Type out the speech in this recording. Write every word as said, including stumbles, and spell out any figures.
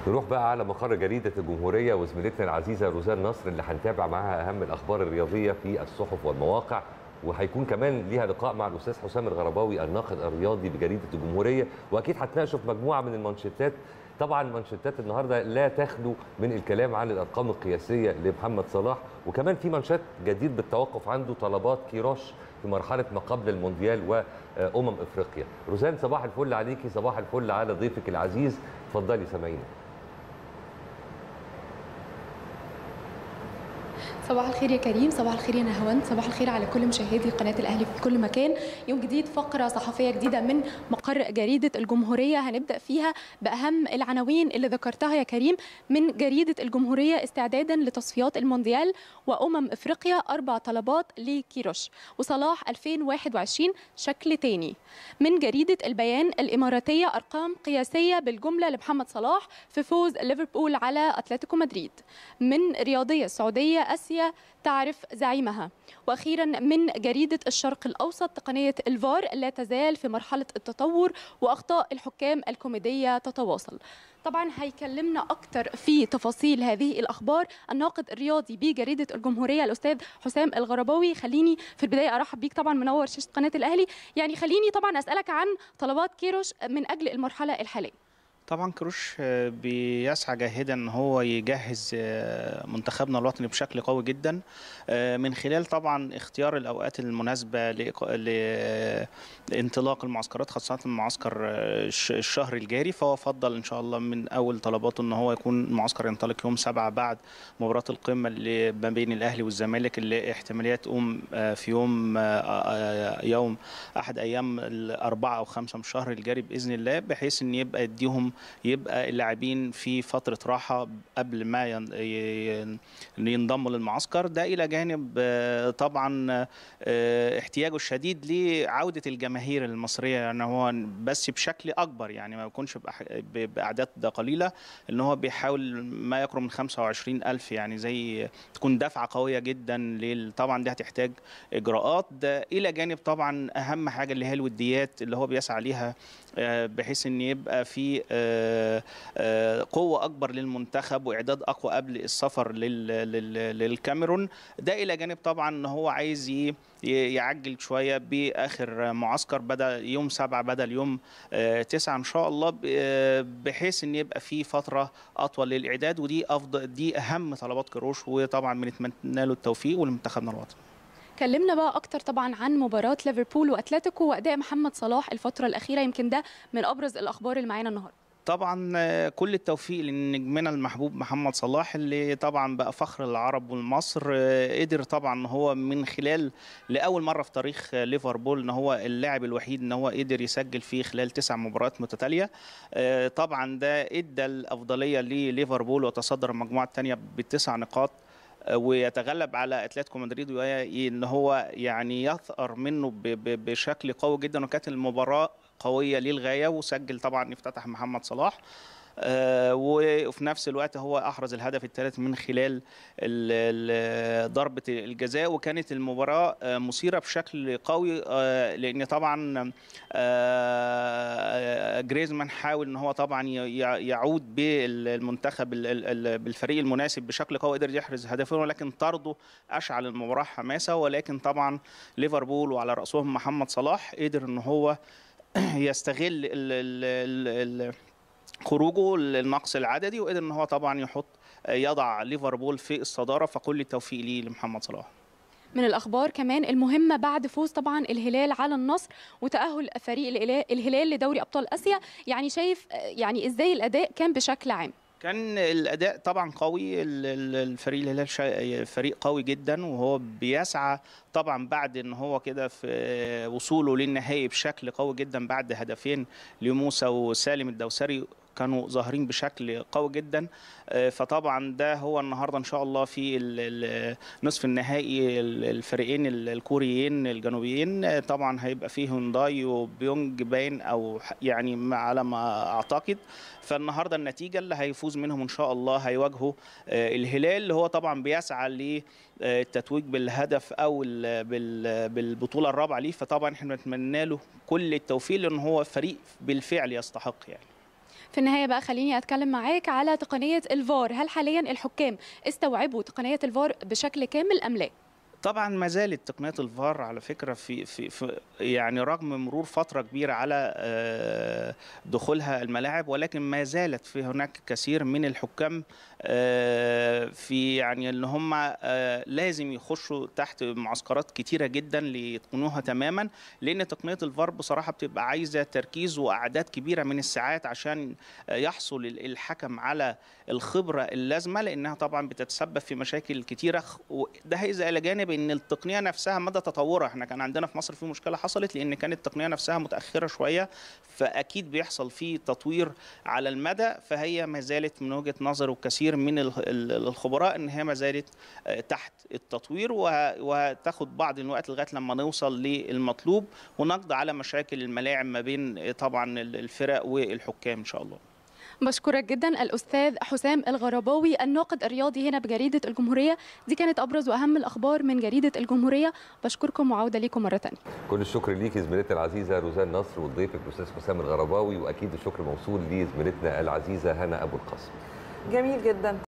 نروح بقى على مقر جريدة الجمهورية وزميلتنا العزيزة روزان نصر اللي هنتابع معاها أهم الأخبار الرياضية في الصحف والمواقع، وهيكون كمان ليها لقاء مع الأستاذ حسام الغرباوي الناقد الرياضي بجريدة الجمهورية، وأكيد هتناقشوا في مجموعة من المانشيتات. طبعا مانشيتات النهارده لا تخلو من الكلام عن الأرقام القياسية لمحمد صلاح، وكمان في مانشات جديد بالتوقف عنده طلبات كيروش في مرحلة ما قبل المونديال وأمم إفريقيا. روزان صباح الفل عليكي، صباح الفل على ضيفك العزيز، اتفضلي سامعيني. صباح الخير يا كريم، صباح الخير يا نهاوند، صباح الخير على كل مشاهدي قناة الأهلي في كل مكان. يوم جديد، فقرة صحفية جديدة من مقر جريدة الجمهورية، هنبدأ فيها بأهم العناوين اللي ذكرتها يا كريم من جريدة الجمهورية استعدادا لتصفيات المونديال وأمم إفريقيا. أربع طلبات لكيروش وصلاح ألفين وواحد وعشرين شكل تاني. من جريدة البيان الإماراتية أرقام قياسية بالجملة لمحمد صلاح في فوز ليفربول على أتلتيكو مدريد. من رياضية السعودية أسيا تعرف زعيمها. وأخيرا من جريدة الشرق الأوسط تقنية الفار لا تزال في مرحلة التطور وأخطاء الحكام الكوميدية تتواصل. طبعا هيكلمنا أكتر في تفاصيل هذه الأخبار الناقد الرياضي بجريدة الجمهورية الأستاذ حسام الغرباوي. خليني في البداية أرحب بيك، طبعا منور شاشة قناة الأهلي. يعني خليني طبعا أسألك عن طلبات كيروش من أجل المرحلة الحالية. طبعا كروش بيسعى جاهدا ان هو يجهز منتخبنا الوطني بشكل قوي جدا من خلال طبعا اختيار الاوقات المناسبه لانطلاق المعسكرات، خاصه المعسكر الشهر الجاري. فهو فضل ان شاء الله من اول طلباته ان هو يكون المعسكر ينطلق يوم سبعة بعد مباراه القمه اللي ما بين الاهلي والزمالك، اللي احتماليه تقوم في يوم يوم احد ايام الاربعه او خمسه من الشهر الجاري باذن الله، بحيث ان يبقى يديهم يبقى اللاعبين في فترة راحة قبل ما ينضموا للمعسكر ده، إلى جانب طبعا احتياجه الشديد لعودة الجماهير المصرية، يعني هو بس بشكل أكبر، يعني ما يكونش بأعداد قليلة، إن هو بيحاول ما يقرب من خمسة وعشرين ألف، يعني زي تكون دفعة قوية جدا. طبعا دي هتحتاج إجراءات، ده إلى جانب طبعا أهم حاجة اللي هي الوديات اللي هو بيسعى ليها، بحيث ان يبقى في قوه اكبر للمنتخب واعداد اقوى قبل السفر للكاميرون. ده الى جانب طبعا ان هو عايز يعجل شويه باخر معسكر بدل يوم سبعة بدل يوم تسعة ان شاء الله، بحيث ان يبقى في فتره اطول للاعداد. ودي افضل، دي اهم طلبات كروش، وطبعا بنتمنى له التوفيق ولمنتخبنا الوطني. كلمنا بقى اكتر طبعا عن مباراه ليفربول واتلتيكو واداء محمد صلاح الفتره الاخيره، يمكن ده من ابرز الاخبار اللي معانا النهارده. طبعا كل التوفيق لنجمنا المحبوب محمد صلاح، اللي طبعا بقى فخر العرب والمصر. قدر طبعا هو من خلال لاول مره في تاريخ ليفربول ان هو اللاعب الوحيد ان هو قدر يسجل فيه خلال تسع مباريات متتاليه. طبعا ده ادى الافضليه لليفربول وتصدر المجموعه الثانيه بتسع نقاط، ويتغلب على اتلتيكو مدريد، وان هو يعني يثأر منه بشكل قوي جدا. وكانت المباراه قويه للغايه، وسجل طبعا افتتح محمد صلاح، آه وفي نفس الوقت هو احرز الهدف الثالث من خلال ضربه الجزاء. وكانت المباراه آه مثيره بشكل قوي، آه لان طبعا آه جريزمان حاول ان هو طبعا يعود بالمنتخب بالفريق المناسب بشكل قوي، قدر يحرز هدفين، ولكن طرده اشعل المباراه حماسه. ولكن طبعا ليفربول وعلى راسهم محمد صلاح قدر ان هو يستغل ال ال ال خروجه للنقص العددي، وقدر ان هو طبعا يحط يضع ليفربول في الصداره. فكل التوفيق ليه لمحمد صلاح. من الاخبار كمان المهمه بعد فوز طبعا الهلال على النصر وتاهل فريق الهلال لدوري ابطال اسيا، يعني شايف يعني ازاي الاداء كان بشكل عام؟ كان الاداء طبعا قوي. الفريق الهلال فريق قوي جدا، وهو بيسعى طبعا بعد ان هو كده في وصوله للنهائي بشكل قوي جدا بعد هدفين لموسى وسالم الدوسري كانوا ظاهرين بشكل قوي جدا. فطبعا ده هو النهارده ان شاء الله في نصف النهائي الفريقين الكوريين الجنوبيين، طبعا هيبقى فيه هونداي وبيونج باين او يعني على ما اعتقد. فالنهارده النتيجه اللي هيفوز منهم ان شاء الله هيواجهوا الهلال، اللي هو طبعا بيسعى للتتويج بالهدف او بالبطوله الرابعه ليه. فطبعا احنا بنتمنى له كل التوفيق، لان هو فريق بالفعل يستحق يعني. في النهايه بقى خليني اتكلم معاك على تقنيه الفار، هل حاليا الحكام استوعبوا تقنيه الفار بشكل كامل ام لا؟ طبعا ما زالت تقنيه الفار على فكره في في, في يعني رغم مرور فتره كبيره على دخولها الملاعب، ولكن ما زالت في هناك كثير من الحكام في يعني ان هم لازم يخشوا تحت معسكرات كتيره جدا ليتقنوها تماما، لان تقنيه الفار بصراحه بتبقى عايزه تركيز واعداد كبيره من الساعات عشان يحصل الحكم على الخبره اللازمه، لانها طبعا بتتسبب في مشاكل كتيره. ده هيزا الى جانب ان التقنيه نفسها مدى تطورها، احنا كان عندنا في مصر في مشكله حصلت لان كانت التقنيه نفسها متاخره شويه، فاكيد بيحصل فيه تطوير على المدى. فهي ما زالت من وجهه نظر وكثير من الخبراء ان هي ما زالت تحت التطوير، وتاخد بعض الوقت لغايه لما نوصل للمطلوب ونقضي على مشاكل الملاعب ما بين طبعا الفرق والحكام ان شاء الله. بشكرك جدا الأستاذ حسام الغرباوي الناقد الرياضي هنا بجريدة الجمهورية. دي كانت أبرز وأهم الأخبار من جريدة الجمهورية. بشكركم وعودة ليكم مرة ثانية. كل الشكر ليكي زميلتنا العزيزة روزان نصر وضيفك الأستاذ حسام الغرباوي، وأكيد الشكر موصول لزميلتنا العزيزة هنا أبو القاسم. جميل جدا.